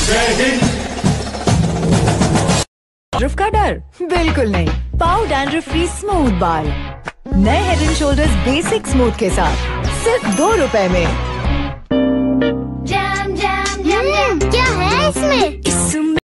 Dandruff का डर बिल्कुल नहीं। पाओ डैंड्रफ फ्री स्मूथ बाल नए Head and Shoulders basic smooth के साथ सिर्फ ₹2 में। जैम जैम जैम जैम क्या है इसमें?